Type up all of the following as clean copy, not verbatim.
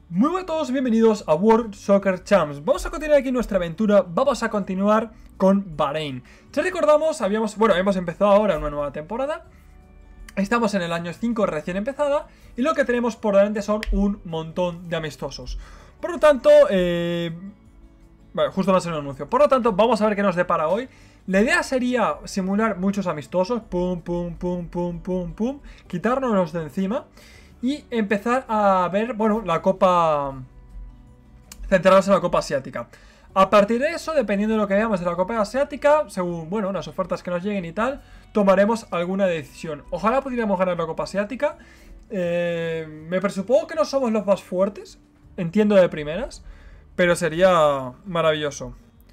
Muy buenas a todos, bienvenidos a World Soccer Champs. Vamos a continuar aquí nuestra aventura, vamos a continuar con Bahrein. Si recordamos, hemos empezado ahora una nueva temporada. Estamos en el año 5 recién empezada y lo que tenemos por delante son un montón de amistosos. Por lo tanto, justo va a ser un anuncio. Por lo tanto, vamos a ver qué nos depara hoy. La idea sería simular muchos amistosos, pum, pum, pum, pum, pum, pum, quitárnoslos de encima y empezar a ver, bueno, la Copa, centrarnos en la Copa Asiática. A partir de eso, dependiendo de lo que veamos de la Copa Asiática, según, bueno, las ofertas que nos lleguen y tal, tomaremos alguna decisión. Ojalá pudiéramos ganar la Copa Asiática. Me presupongo que no somos los más fuertes, entiendo de primeras, pero sería maravilloso.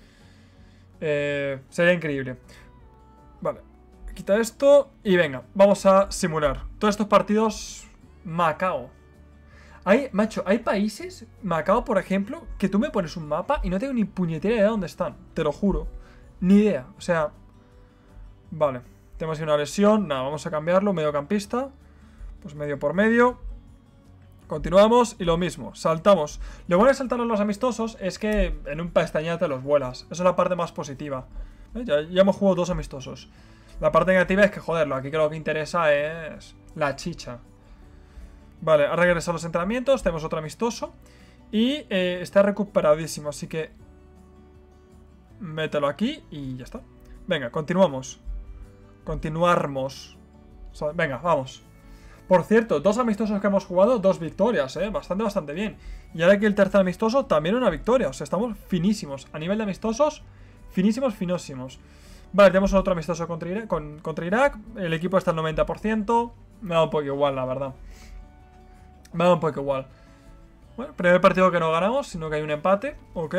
Sería increíble. Vale, quita esto y venga, vamos a simular todos estos partidos. Macao. Macho, hay países, Macao por ejemplo, que tú me pones un mapa y no tengo ni puñetera idea de dónde están. Te lo juro. Ni idea, o sea. Vale, tenemos una lesión. Nada, vamos a cambiarlo, mediocampista. Pues medio por medio. Continuamos y lo mismo, saltamos. Lo bueno de saltar a los amistosos es que en un pestañeo te los vuelas. Esa es la parte más positiva. Ya hemos jugado 2 amistosos. La parte negativa es que, joderlo, aquí lo que interesa es la chicha. Vale, ha regresado a los entrenamientos. Tenemos otro amistoso y está recuperadísimo, así que mételo aquí y ya está. Venga, continuamos. Continuamos. Venga, vamos. Por cierto, 2 amistosos que hemos jugado, 2 victorias, bastante bien. Y ahora aquí el tercer amistoso, también una victoria. O sea, estamos finísimos. A nivel de amistosos, finísimos. Vale, tenemos otro amistoso contra Irak. El equipo está al 90%. Me da un poco igual, la verdad. Me da un poco igual. Bueno, primer partido que no ganamos, sino que hay un empate. Ok.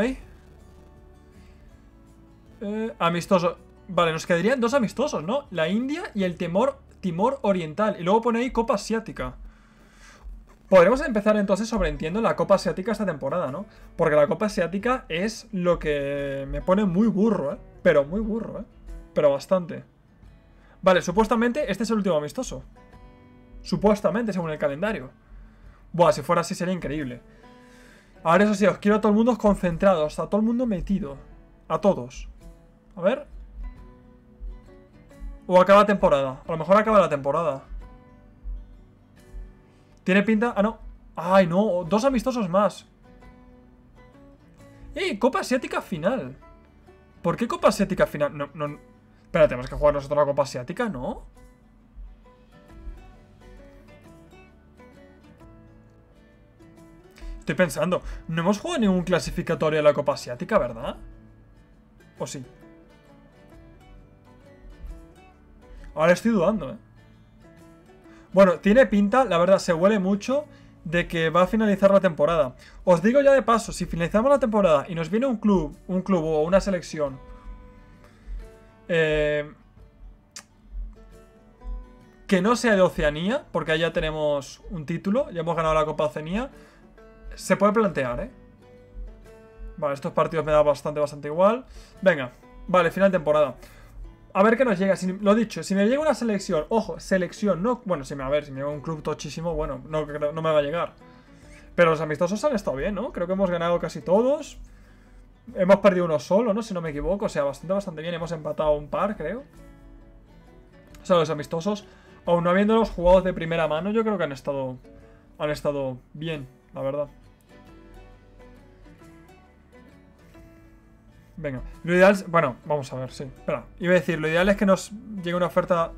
Amistoso. Vale, nos quedarían 2 amistosos, ¿no? La India y el Timor Oriental. Y luego pone ahí Copa Asiática. Podremos empezar entonces sobreentiendo la Copa Asiática esta temporada, ¿no? Porque la Copa Asiática es lo que me pone muy burro, ¿eh? Pero muy burro, ¿eh? Pero bastante. Vale, supuestamente este es el último amistoso. Supuestamente, según el calendario. Buah, si fuera así sería increíble. Ahora eso sí, os quiero a todo el mundo concentrados, a todo el mundo metido. A todos. A ver. O acaba la temporada. A lo mejor acaba la temporada. ¿Tiene pinta? Ah, no. Ay, no. 2 amistosos más. Copa Asiática final. ¿Por qué Copa Asiática final? No. Espera, tenemos que jugar nosotros la Copa Asiática, ¿no? Estoy pensando. No hemos jugado ningún clasificatorio de la Copa Asiática, ¿verdad? ¿O sí? Ahora estoy dudando, ¿eh? Bueno, tiene pinta, la verdad, se huele mucho de que va a finalizar la temporada. Os digo ya de paso, si finalizamos la temporada y nos viene un club o una selección que no sea de Oceanía, porque allá tenemos un título, ya hemos ganado la Copa Oceanía, se puede plantear, ¿eh? Vale, estos partidos me da bastante igual. Venga, vale, final de temporada. A ver qué nos llega, lo dicho, si me llega una selección, ojo, selección, no, bueno, si me llega un club tochísimo, bueno, no me va a llegar. Pero los amistosos han estado bien, ¿no? Creo que hemos ganado casi todos. Hemos perdido uno solo, ¿no? Si no me equivoco, o sea, bastante bien, hemos empatado un par, creo. O sea, los amistosos, aun no habiéndolos jugados de primera mano, yo creo que han estado bien, la verdad. Venga, lo ideal es... Bueno, vamos a ver, sí. Espera, iba a decir, lo ideal es que nos llegue una oferta...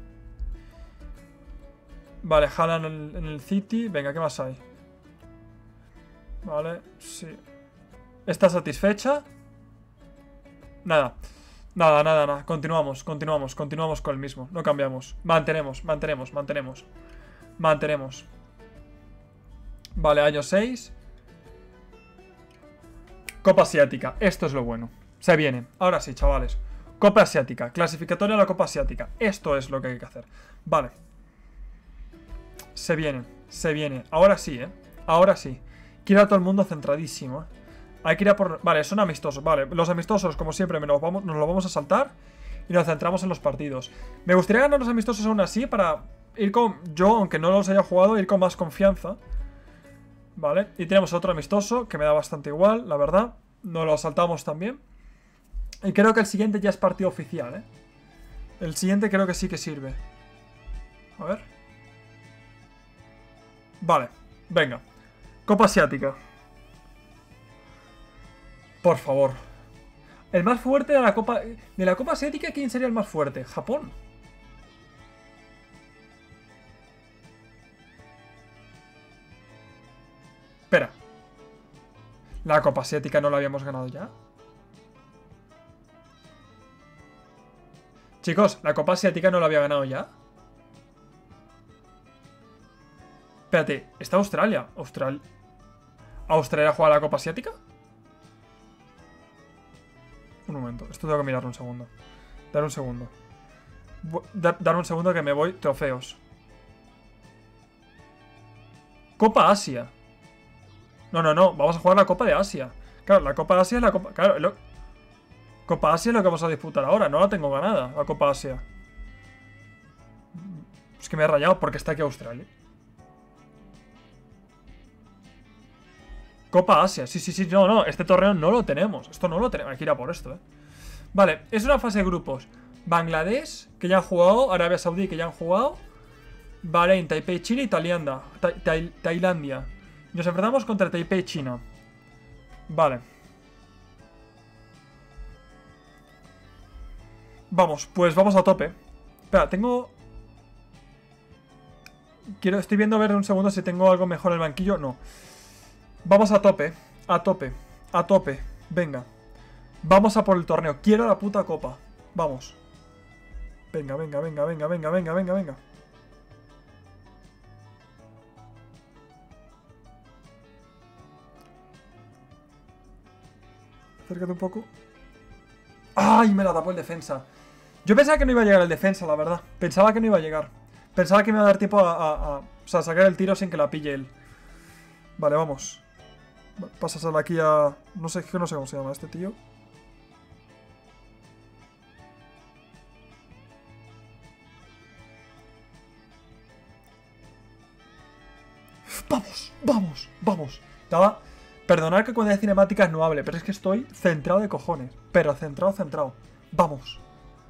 Vale, Haaland en el City. Venga, ¿qué más hay? Vale, sí. ¿Está satisfecha? Nada. Nada. Continuamos con el mismo. No cambiamos. Mantenemos. Vale, año 6. Copa Asiática. Esto es lo bueno. Se viene. Ahora sí, chavales. Copa Asiática. Clasificatoria a la Copa Asiática. Esto es lo que hay que hacer. Vale. Se viene. Ahora sí, Ahora sí. Quiero a todo el mundo centradísimo, Hay que ir a por... Vale, son amistosos. Vale, los amistosos, como siempre, nos lo vamos a saltar. Y nos centramos en los partidos. Me gustaría ganar los amistosos aún así para ir con... Yo, aunque no los haya jugado, ir con más confianza. Vale, y tenemos otro amistoso que me da bastante igual, la verdad. Nos lo saltamos también. Y creo que el siguiente ya es partido oficial, ¿eh? El siguiente creo que sí que sirve. A ver. Vale, venga. Copa Asiática. Por favor. El más fuerte de la Copa... De la Copa Asiática, ¿quién sería el más fuerte? ¿Japón? Espera. ¿La Copa Asiática no la habíamos ganado ya? Chicos, ¿la Copa Asiática no la había ganado ya? Espérate, ¿está Australia? ¿Australia juega la Copa Asiática? Un momento, esto tengo que mirarlo un segundo. Dar un segundo. Dar un segundo que me voy. Trofeos. Copa Asia. No, no, no. Vamos a jugar la Copa de Asia. Claro, la Copa de Asia es la Copa... Claro, Copa Asia es lo que vamos a disputar ahora. No la tengo ganada, la Copa Asia. Es que me he rayado porque está aquí Australia. Copa Asia. Sí, sí, sí. No, no. Este torneo no lo tenemos. Esto no lo tenemos. Hay que ir a por esto, ¿eh? Vale. Es una fase de grupos. Bangladesh, que ya han jugado. Arabia Saudí, que ya han jugado. Bahrein, Taipei, China y Tailandia. Nos enfrentamos contra Taipei, China. Vale. Vamos, pues vamos a tope. Espera, tengo... Estoy viendo a ver un segundo si tengo algo mejor en el banquillo. No. Vamos a tope. A tope. A tope. Venga. Vamos a por el torneo. Quiero la puta copa. Vamos. Venga, venga, venga, venga, venga, venga, venga, venga. Acércate un poco. ¡Ay! Me la tapó el defensa. Yo pensaba que no iba a llegar el defensa, la verdad. Pensaba que no iba a llegar. Pensaba que me iba a dar tiempo o sea, sacar el tiro sin que la pille él. Vale, vamos. Pásasela aquí a... No sé cómo se llama este tío. ¡Vamos! ¡Vamos! ¡Vamos! Estaba... Perdonad que cuando hay cinemáticas no hable, pero es que estoy centrado de cojones. Pero centrado, centrado. ¡Vamos!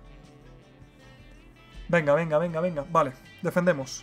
Venga, venga, venga, venga. Vale, defendemos.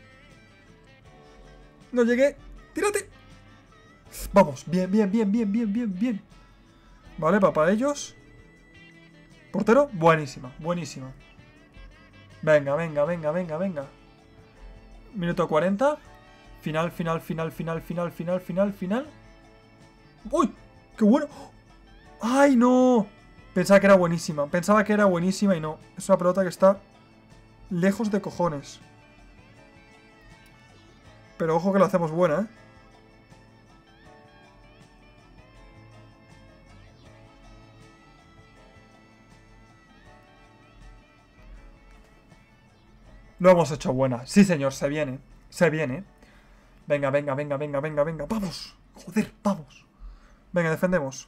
No llegué. ¡Tírate! Vamos, bien, bien, bien, bien, bien, bien, bien. Vale, para ellos. Portero, buenísima, buenísima. Venga, venga, venga, venga, venga. Minuto 40. Final, final, final, final, final, final, final, final. ¡Uy! ¡Qué bueno! ¡Ay, no! Pensaba que era buenísima. Pensaba que era buenísima y no. Es una pelota que está lejos de cojones. Pero ojo que la hacemos buena, ¿eh? Lo hemos hecho buena. Sí, señor, se viene. Se viene. Venga, venga, venga, venga, venga, venga. ¡Vamos! Joder, vamos. Venga, defendemos.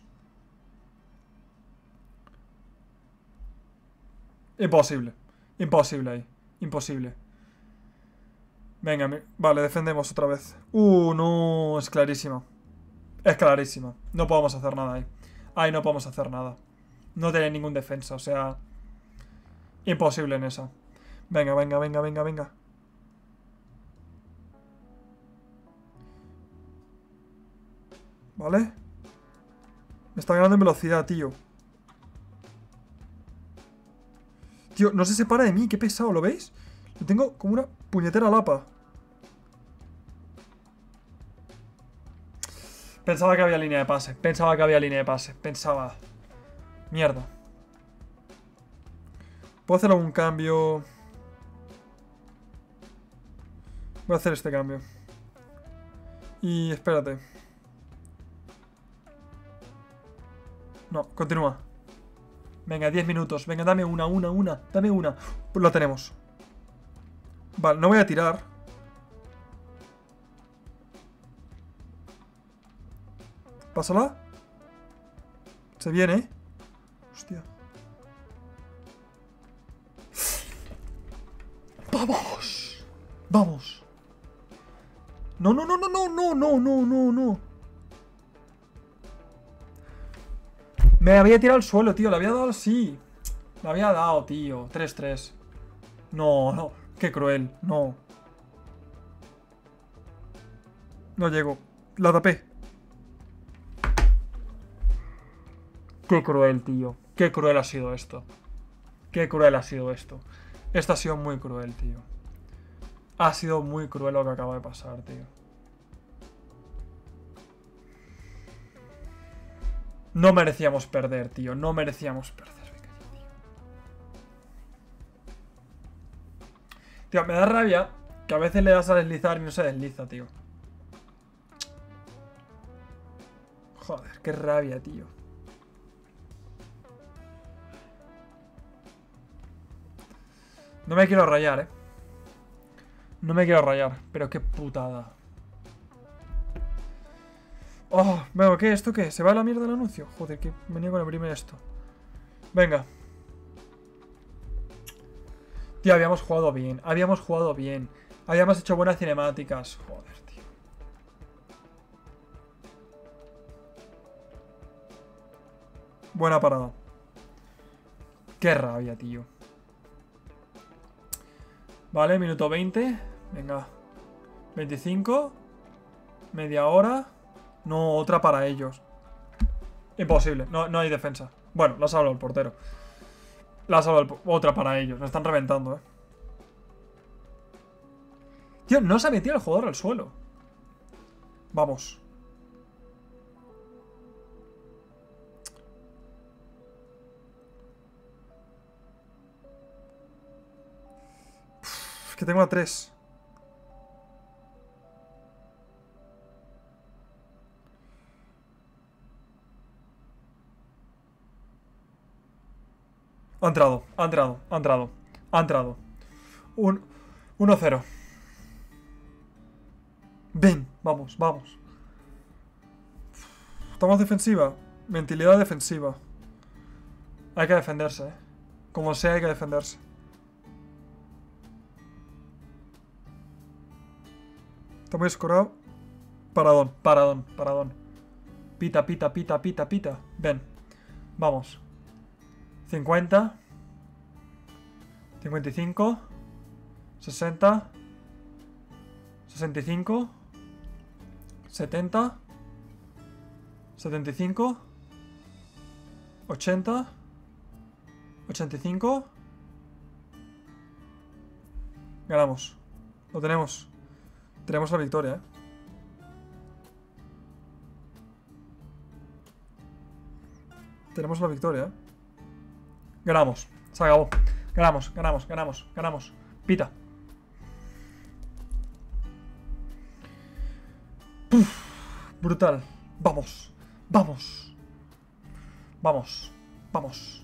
Imposible. Imposible ahí. Imposible. Venga, vale, defendemos otra vez. No, es clarísima. Es clarísima. No podemos hacer nada ahí. Ahí no podemos hacer nada. No tiene ningún defensa, o sea... Imposible en esa. Venga, venga, venga, venga, venga. ¿Vale? Me está ganando en velocidad, tío. Tío, no se separa de mí, qué pesado, ¿lo veis? Lo tengo como una puñetera lapa. Pensaba que había línea de pase. Pensaba que había línea de pase. Pensaba... Mierda. ¿Puedo hacer algún cambio? Voy a hacer este cambio. Y espérate. No, continúa. Venga, 10 minutos. Venga, dame una. Dame una. Pues lo tenemos. Vale, no voy a tirar. Pásala. Se viene. Hostia. ¡Vamos! ¡Vamos! No, no, no, no, no, no, no, no, no, no. Me había tirado al suelo, tío. Le había dado así. Le había dado, tío. 3-3. No, no. Qué cruel. No. No llego. La tapé. Qué cruel, tío. Qué cruel ha sido esto. Qué cruel ha sido esto. Esto ha sido muy cruel, tío. Ha sido muy cruel lo que acaba de pasar, tío. No merecíamos perder, tío. No merecíamos perder. Tío, me da rabia que a veces le das a deslizar y no se desliza, tío. Joder, qué rabia, tío. No me quiero rayar, No me quiero rayar, pero qué putada. Oh, venga, ¿qué? ¿Esto qué? ¿Se va a la mierda el anuncio? Joder, que venía con abrirme esto. Venga. Tío, habíamos jugado bien. Habíamos jugado bien. Habíamos hecho buenas cinemáticas. Joder, tío. Buena parada. Qué rabia, tío. Vale, minuto 20. Venga. 25. Media hora. No, otra para ellos. Imposible. No hay defensa. Bueno, la ha salvado el portero. La ha salvado otra para ellos. Me están reventando, Tío, no se ha metido el jugador al suelo. Vamos. Uf, es que tengo a 3. Ha entrado, ha entrado, ha entrado. Ha entrado. 1-0. Ven, vamos, vamos. Estamos defensiva. Mentalidad defensiva. Hay que defenderse, Como sea, hay que defenderse. Está muy escorado. Paradón, paradón, paradón. Pita, pita, pita, pita, pita. Ven. Vamos. 50. 55. 60. 65. 70. 75. 80. 85. Ganamos. Lo tenemos. Tenemos la victoria, Tenemos la victoria, Ganamos. Se acabó. Ganamos, ganamos, ganamos, ganamos. Pita. Puf, brutal. Vamos. Vamos. Vamos. Vamos.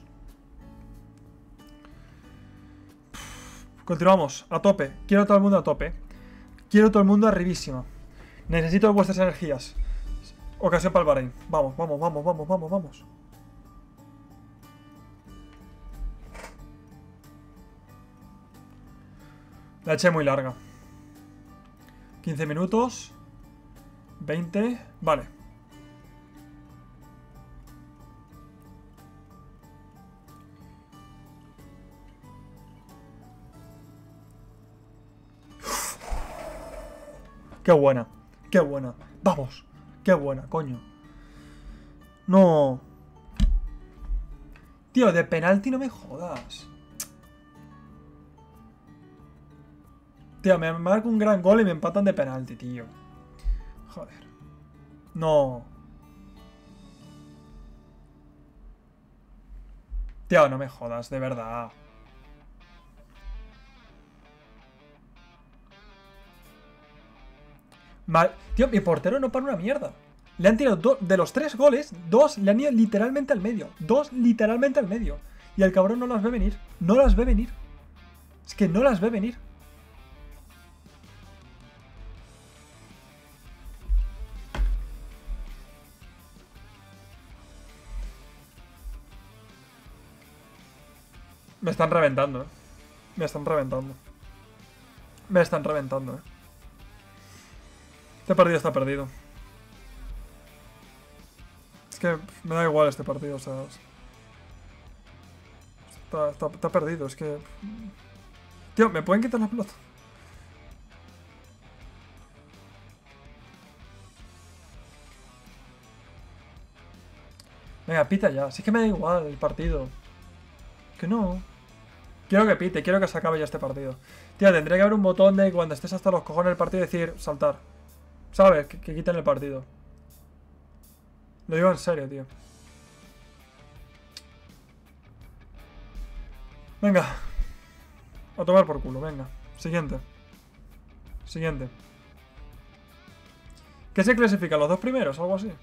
Continuamos. A tope. Quiero todo el mundo a tope. Quiero todo el mundo arribísima. Necesito vuestras energías. Ocasión para el Bahrein. Vamos, vamos, vamos, vamos, vamos, vamos. La eché muy larga. 15 minutos. 20. Vale. Qué buena. Qué buena. Vamos. Qué buena, coño. No. Tío, de penalti no me jodas. Tío, me marco un gran gol y me empatan de penalti, tío. Joder. No. Tío, no me jodas, de verdad. Tío, mi portero no para una mierda. Le han tirado de los 3 goles, 2 le han ido literalmente al medio. 2 literalmente al medio. Y el cabrón no las ve venir. No las ve venir. Es que no las ve venir. Me están reventando, Me están reventando. Me están reventando, Este partido está perdido. Es que me da igual este partido, o sea... Está perdido, es que... Tío, ¿me pueden quitar la pelota? Venga, pita ya. Si es que me da igual el partido. Que no. Quiero que pite, quiero que se acabe ya este partido. Tío, tendría que haber un botón de cuando estés hasta los cojones del partido decir saltar. ¿Sabes? Que quiten el partido. Lo digo en serio, tío. Venga. A tomar por culo, venga. Siguiente. Siguiente. ¿Qué se clasifican? ¿Los dos primeros? Algo así.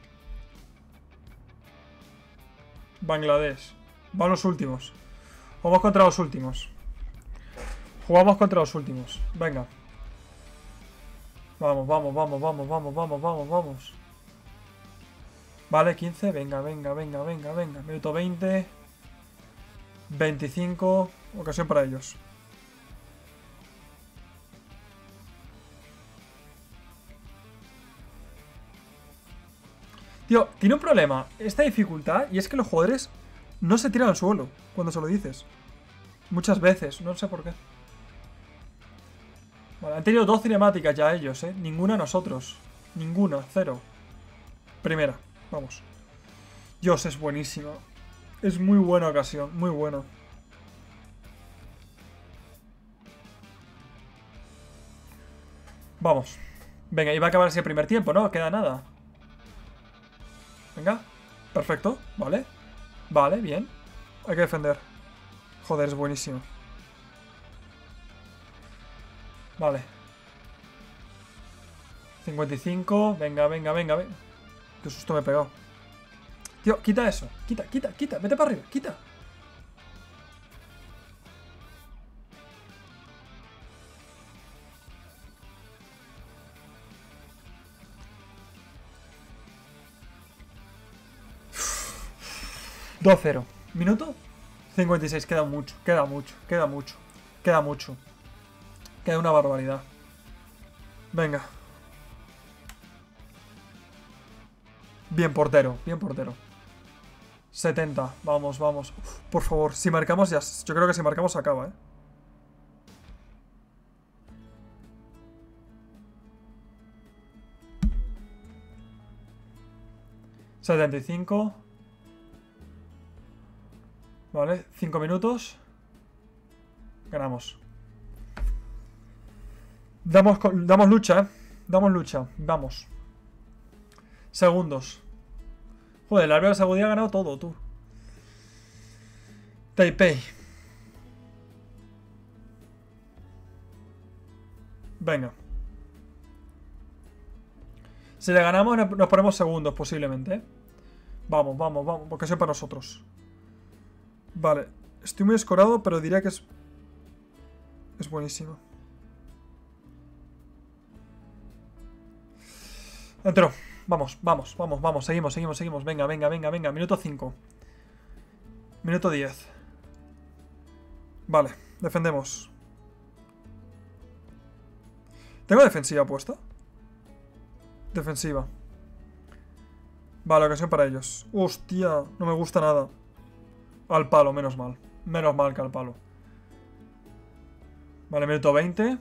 Bangladesh. Van los últimos. Jugamos contra los últimos. Jugamos contra los últimos. Venga. Vamos, vamos, vamos, vamos, vamos, vamos, vamos, vamos. Vale, 15. Venga, venga, venga, venga, venga. Minuto 20. 25. Ocasión para ellos. Tío, tiene un problema esta dificultad y es que los jugadores no se tiran al suelo cuando se lo dices. Muchas veces, no sé por qué. Vale, han tenido 2 cinemáticas ya ellos, Ninguna nosotros. Ninguna, 0. Primera, vamos. Dios, es buenísima. Es muy buena ocasión, muy bueno. Vamos. Venga, y va a acabar así el primer tiempo, ¿no? Queda nada. Venga. Perfecto, vale. Vale, bien. Hay que defender. Joder, es buenísimo. Vale. 55. Venga, venga, venga, venga. Qué susto me he pegado. Tío, quita eso. Quita, quita, quita. Vete para arriba, quita. Uf. 2-0. ¿Minuto? 56. Queda mucho, queda mucho, queda mucho. Queda mucho. Queda una barbaridad. Venga. Bien portero, bien portero. 70, vamos, vamos. Uf, por favor, si marcamos ya... Yo creo que si marcamos se acaba, 75. Vale, 5 minutos. Ganamos. Damos lucha, Damos lucha, vamos. Segundos. Joder, el Arabia Saudí ha ganado todo, tú. Taipei. Venga. Si le ganamos nos ponemos segundos posiblemente, Vamos, vamos, vamos, porque eso es para nosotros. Vale, estoy muy escorado, pero diría que es buenísimo. Entró. Vamos, vamos, vamos, vamos. Seguimos, seguimos, seguimos. Venga, venga, venga, venga. Minuto 5. Minuto 10. Vale, defendemos. ¿Tengo defensiva puesta? Defensiva. Vale, ocasión para ellos. Hostia, no me gusta nada. Al palo, menos mal. Menos mal que al palo. Vale, minuto 20.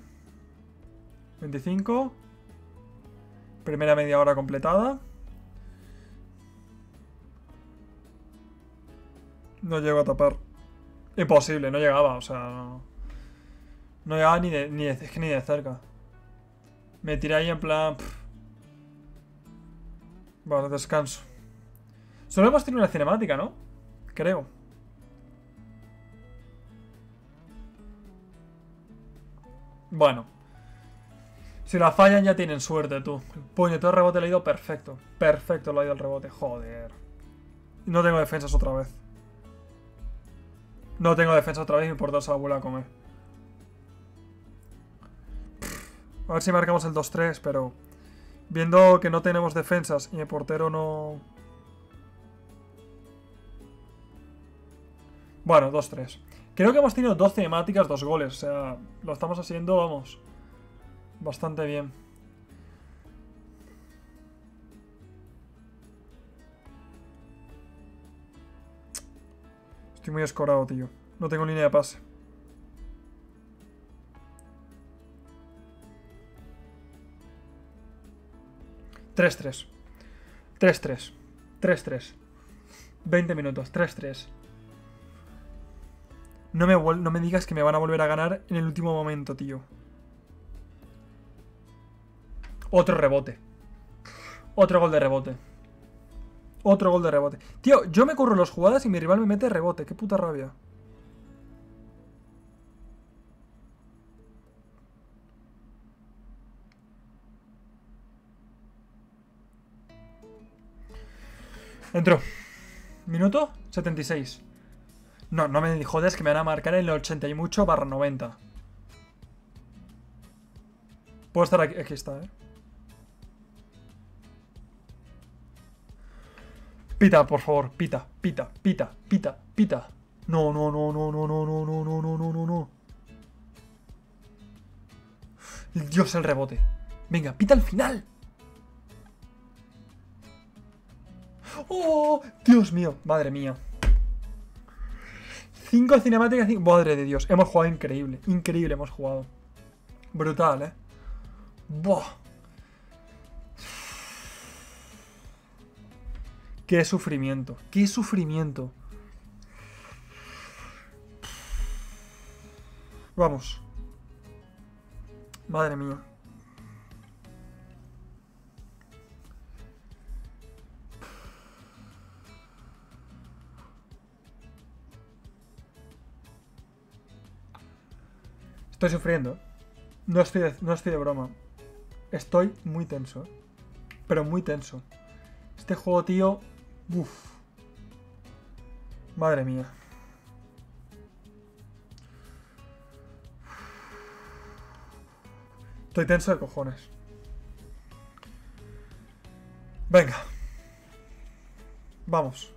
25. Primera media hora completada. No llego a tapar. Imposible, no llegaba, o sea... No llegaba ni de cerca. Me tiré ahí en plan... Vale, descanso. Solo hemos tenido una cinemática, ¿no? Creo. Bueno. Si la fallan ya tienen suerte, tú. Puñetero rebote le ha ido perfecto. Perfecto le ha ido el rebote. Joder. No tengo defensas otra vez. No tengo defensa otra vez y mi portero se la vuelve a comer. A ver si marcamos el 2-3, pero... Viendo que no tenemos defensas y mi portero no... Bueno, 2-3. Creo que hemos tenido 2 cinemáticas, 2 goles. O sea, lo estamos haciendo, vamos... Bastante bien. Estoy muy escorado, tío. No tengo línea de pase. ...3-3... 3-3... 3-3... 20 minutos... 3-3... No me digas que me van a volver a ganar en el último momento, tío. Otro rebote. Otro gol de rebote. Otro gol de rebote. Tío, yo me corro las jugadas y mi rival me mete rebote. Qué puta rabia. Entró. Minuto 76. No, no me jodes que me van a marcar en el 80 y mucho barra 90. Puedo estar aquí. Aquí está, Pita, por favor. Pita, pita, pita, pita, pita. No, no, no, no, no, no, no, no, no, no, no, no, no. Dios, el rebote. Venga, pita al final. ¡Oh! Dios mío, madre mía. 5 cinemáticas, 5... Madre de Dios, hemos jugado increíble. Increíble hemos jugado. Brutal, Buah. Qué sufrimiento. Qué sufrimiento. Vamos. Madre mía. Estoy sufriendo. No estoy de broma. Estoy muy tenso. Pero muy tenso. Este juego, tío... Uf. Madre mía. Estoy tenso de cojones. Venga. Vamos.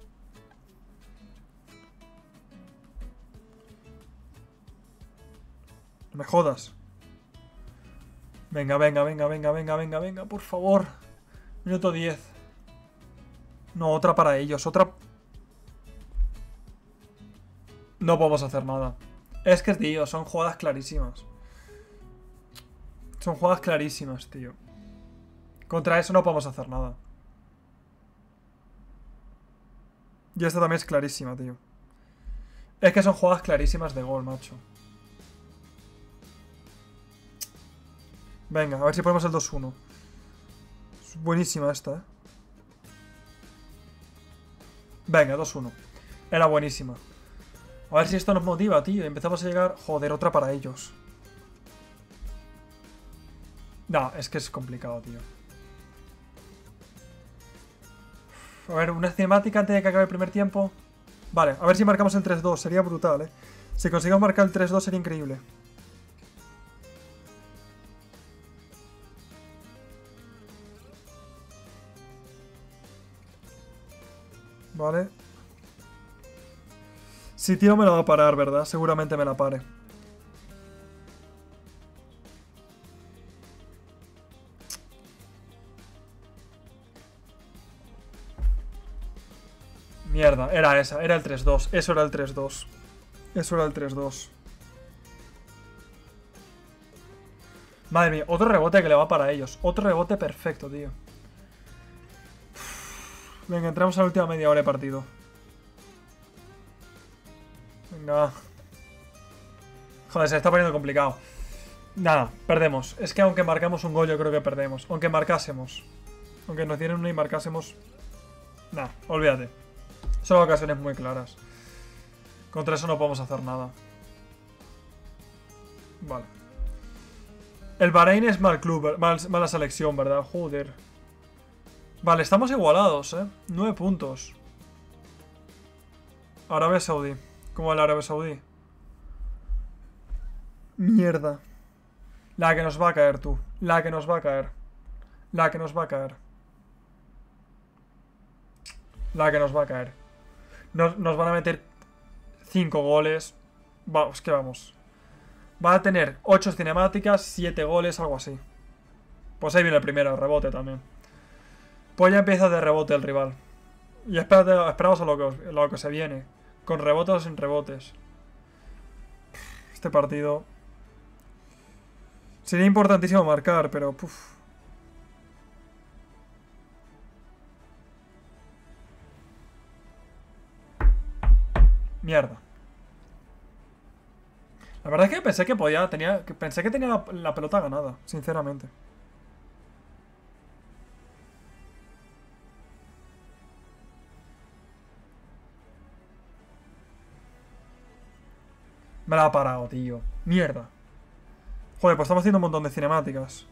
No me jodas. Venga, venga, venga, venga, venga, venga, venga, por favor. Minuto 10. No, otra para ellos, otra... No podemos hacer nada. Es que, tío, son jugadas clarísimas. Son jugadas clarísimas, tío. Contra eso no podemos hacer nada. Y esta también es clarísima, tío. Es que son jugadas clarísimas de gol, macho. Venga, a ver si ponemos el 2-1. Es buenísima esta, Venga, 2-1. Era buenísima. A ver si esto nos motiva, tío. Empezamos a llegar... Joder, otra para ellos. No, es que es complicado, tío. A ver, una cinemática antes de que acabe el primer tiempo. Vale, a ver si marcamos el 3-2. Sería brutal, Si conseguimos marcar el 3-2 sería increíble. Vale. Si tío me la va a parar, ¿verdad? Seguramente me la pare. Mierda, era esa, era el 3-2. Eso era el 3-2. Eso era el 3-2. Madre mía, otro rebote que le va para ellos. Otro rebote perfecto, tío. Venga, entramos a la última media hora de partido. Venga. Joder, se está poniendo complicado. Nada, perdemos. Es que aunque marcamos un gol, yo creo que perdemos. Aunque marcásemos. Aunque nos dieran una y marcásemos... Nah, olvídate. Son ocasiones muy claras. Contra eso no podemos hacer nada. Vale. El Bahrein es mal club, mala selección, ¿verdad? Joder. Vale, estamos igualados, 9 puntos. Arabia Saudí. ¿Cómo va el Arabia Saudí? Mierda. La que nos va a caer, tú. La que nos va a caer. La que nos va a caer. La que nos va a caer. Nos van a meter 5 goles. Vamos, que vamos. Va a tener 8 cinemáticas, 7 goles, algo así. Pues ahí viene el primero, rebote también. Pues ya empieza de rebote el rival. Y esperamos a lo que se viene. Con rebotes o sin rebotes. Este partido... Sería importantísimo marcar, pero... Puf. Mierda. La verdad es que pensé que podía... pensé que tenía la pelota ganada, sinceramente. Me la ha parado, tío. Mierda. Joder, pues estamos haciendo un montón de cinemáticas.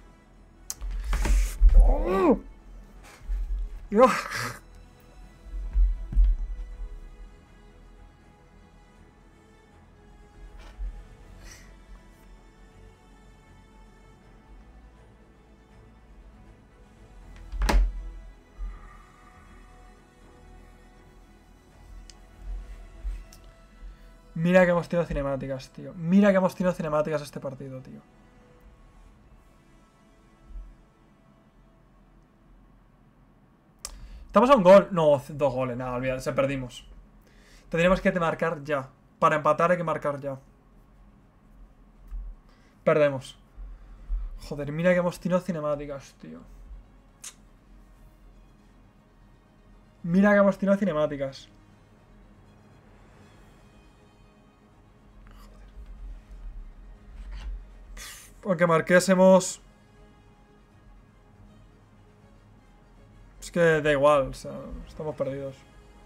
Mira que hemos tenido cinemáticas, tío. Mira que hemos tenido cinemáticas este partido, tío. Estamos a un gol. No, 2 goles. Nada, olvídate, perdimos. Tendríamos que marcar ya. Para empatar hay que marcar ya. Perdemos. Joder, mira que hemos tenido cinemáticas, tío. Mira que hemos tenido cinemáticas. Aunque marquésemos... Es que da igual, o sea, estamos perdidos.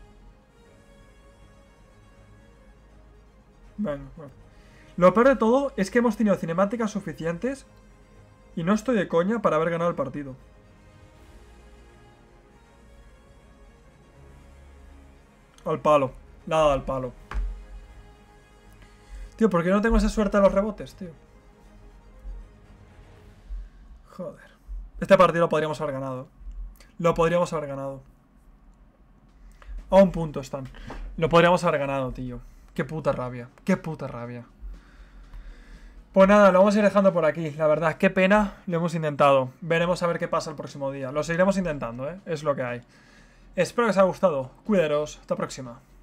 Venga, bueno. Lo peor de todo es que hemos tenido cinemáticas suficientes y no estoy de coña para haber ganado el partido. Al palo. Nada al palo. Tío, ¿por qué no tengo esa suerte a los rebotes, tío? Joder. Este partido lo podríamos haber ganado. Lo podríamos haber ganado. A un punto están. Lo podríamos haber ganado, tío. Qué puta rabia. Qué puta rabia. Pues nada, lo vamos a ir dejando por aquí. La verdad, qué pena. Lo hemos intentado. Veremos a ver qué pasa el próximo día. Lo seguiremos intentando, ¿eh? Es lo que hay. Espero que os haya gustado. Cuidaros. Hasta la próxima.